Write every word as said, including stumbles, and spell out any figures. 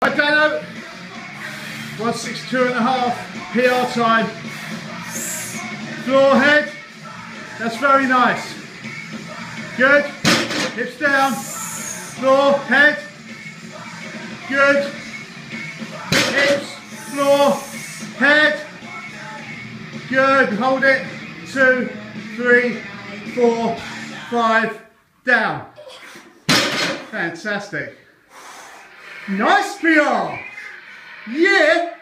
Right, Dano, one sixty-two and a half, P R time. Floor head, that's very nice. Good, hips down, floor, head. Good, hips, floor, head. Good, hold it, two, three, four, five, down. Fantastic. Nice P R. Yeah.